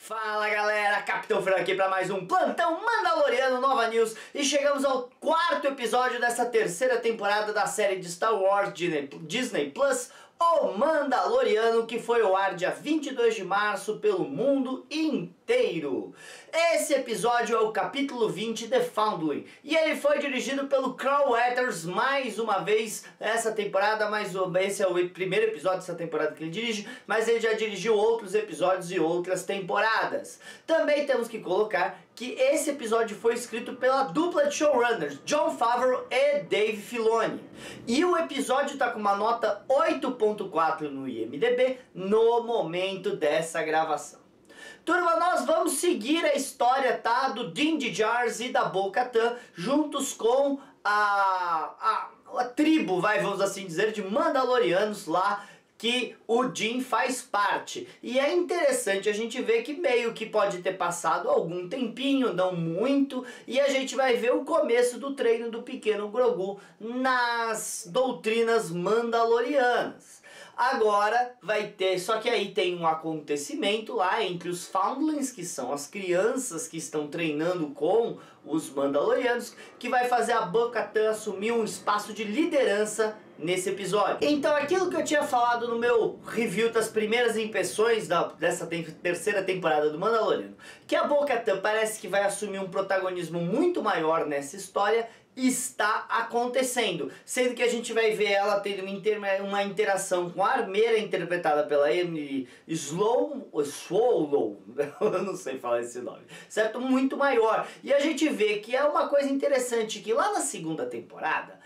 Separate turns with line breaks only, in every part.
Fala galera, Capitão Fran aqui para mais um Plantão Mandaloriano Nova News e chegamos ao quarto episódio dessa terceira temporada da série de Star Wars Disney Plus, O Mandaloriano, que foi ao ar dia 22 de março pelo mundo inteiro. Esse episódio é o capítulo 20, The Foundling, e ele foi dirigido pelo Carl Weathers mais uma vez essa temporada, mas esse é o primeiro episódio dessa temporada que ele dirige, mas ele já dirigiu outros episódios e outras temporadas. Também temos que colocar que esse episódio foi escrito pela dupla de showrunners, Jon Favreau e Dave Filoni. E o episódio está com uma nota 8.4 no IMDb no momento dessa gravação. Turma, nós vamos seguir a história, tá, do Din Djarin e da Bo-Katan juntos com a tribo, vamos assim dizer, de Mandalorianos lá, que o Din faz parte. E é interessante a gente ver que meio que pode ter passado algum tempinho, não muito, e a gente vai ver o começo do treino do pequeno Grogu nas doutrinas mandalorianas. Agora vai ter, só que aí tem um acontecimento lá entre os Foundlings, que são as crianças que estão treinando com os Mandalorianos, que vai fazer a Bo-Katan assumir um espaço de liderança nesse episódio. Então aquilo que eu tinha falado no meu review das primeiras impressões dessa terceira temporada do Mandaloriano, que a Bo-Katan parece que vai assumir um protagonismo muito maior nessa história, está acontecendo, sendo que a gente vai ver ela tendo uma interação com a armeira interpretada pela Emily Swallow, eu não sei falar esse nome, certo? Muito maior. E a gente vê que é uma coisa interessante, que lá na segunda temporada,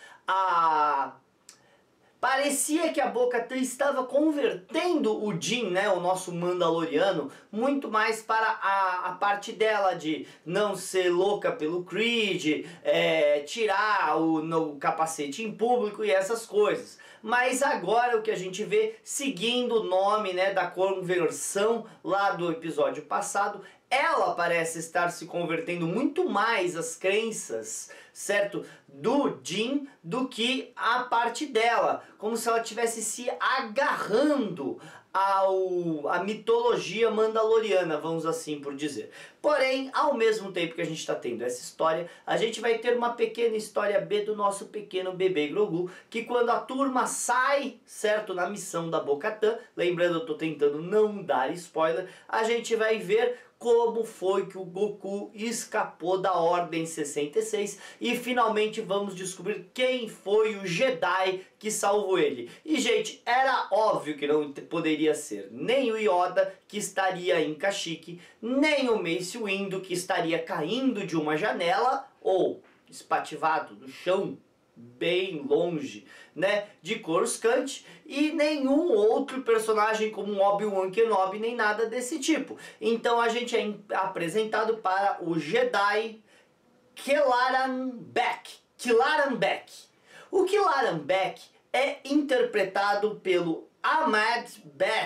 parecia que a Bo-Katan estava convertendo o Din, né, o nosso Mandaloriano, muito mais para a parte dela de não ser louca pelo Creed, tirar o capacete em público e essas coisas. Mas agora o que a gente vê, seguindo o nome, né, da conversão lá do episódio passado, ela parece estar se convertendo muito mais às crenças, certo, do Din do que a parte dela, como se ela estivesse se agarrando à mitologia mandaloriana, vamos assim por dizer. Porém, ao mesmo tempo que a gente está tendo essa história, a gente vai ter uma pequena história B do nosso pequeno bebê Grogu, que quando a turma sai, certo, na missão da Bo-Katan, lembrando, eu estou tentando não dar spoiler, a gente vai ver como foi que o Goku escapou da Ordem 66 e finalmente vamos descobrir quem foi o Jedi que salvou ele. E gente, era óbvio que não poderia ser nem o Yoda, que estaria em Kashyyyk, nem o Mace Windu, que estaria caindo de uma janela ou espativado no chão bem longe, né, de Coruscant, e nenhum outro personagem como um Obi-Wan Kenobi, nem nada desse tipo. Então a gente é apresentado para o Jedi Kelaran Beck. O Kelaran Beck é interpretado pelo Ahmed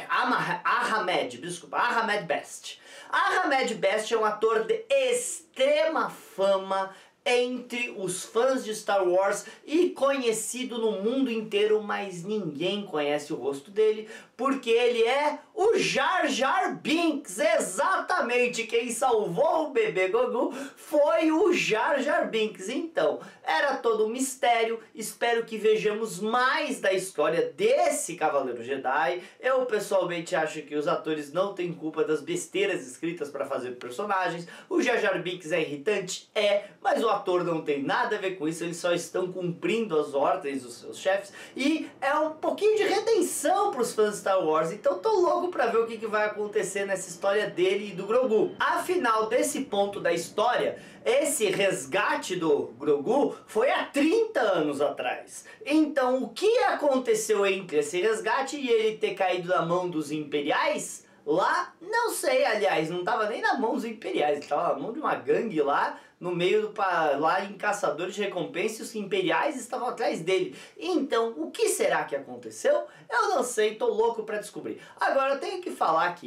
Best. Ahmed Best é um ator de extrema fama entre os fãs de Star Wars e conhecido no mundo inteiro, mas ninguém conhece o rosto dele, porque ele é o Jar Jar Binks. Exatamente, quem salvou o bebê Grogu foi o Jar Jar Binks. Então, era todo um mistério, espero que vejamos mais da história desse Cavaleiro Jedi. Eu pessoalmente acho que os atores não têm culpa das besteiras escritas para fazer personagens. O Jar Jar Binks é irritante? Mas o ator não tem nada a ver com isso, eles só estão cumprindo as ordens dos seus chefes, e é um pouquinho de redenção para os fãs de Star Wars. Então tô louco para ver o que vai acontecer nessa história dele e do Grogu. Afinal, desse ponto da história, esse resgate do Grogu foi há 30 anos atrás. Então o que aconteceu entre esse resgate e ele ter caído na mão dos Imperiais? Lá, não sei, aliás, não estava nem na mão dos Imperiais, estava na mão de uma gangue lá, no meio lá em Caçadores de Recompensa, e os Imperiais estavam atrás dele. Então, o que será que aconteceu? Eu não sei, tô louco para descobrir. Agora, eu tenho que falar que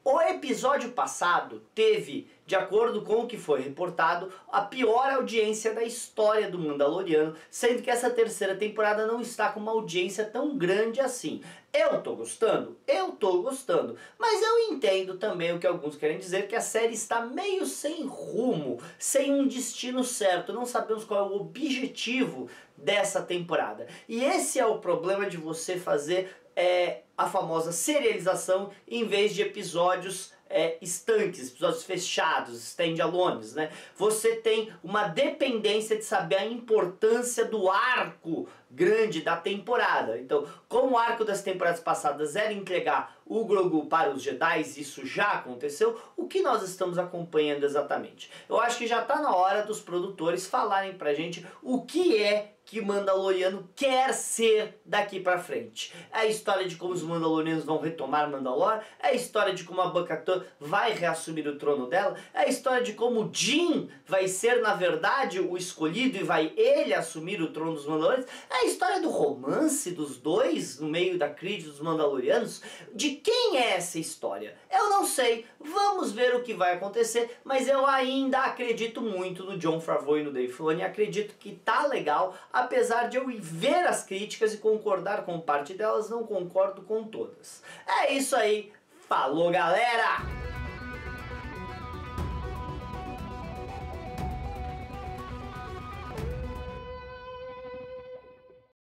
O episódio passado teve, de acordo com o que foi reportado, a pior audiência da história do Mandaloriano, sendo que essa terceira temporada não está com uma audiência tão grande assim. Eu tô gostando, mas eu entendo também o que alguns querem dizer, que a série está meio sem rumo, sem um destino certo, não sabemos qual é o objetivo dessa temporada. E esse é o problema de você fazer a famosa serialização em vez de episódios estanques, episódios fechados, stand-alones, né? Você tem uma dependência de saber a importância do arco grande da temporada. Então, como o arco das temporadas passadas era entregar o Grogu para os Jedi, isso já aconteceu, o que nós estamos acompanhando exatamente? Eu acho que já está na hora dos produtores falarem pra gente o que é que Mandaloriano quer ser daqui pra frente. É a história de como os Mandalorianos vão retomar Mandalor, é a história de como a Bo-Katan vai reassumir o trono dela, é a história de como Din vai ser, na verdade, o escolhido e vai ele assumir o trono dos Mandalorianos, é a história do romance dos dois no meio da crise dos Mandalorianos. De quem é essa história? Eu não sei, vamos ver o que vai acontecer, mas eu ainda acredito muito no Jon Favreau e no Dave Filoni, acredito que tá legal, apesar de eu ver as críticas e concordar com parte delas, não concordo com todas. É isso aí, falou galera!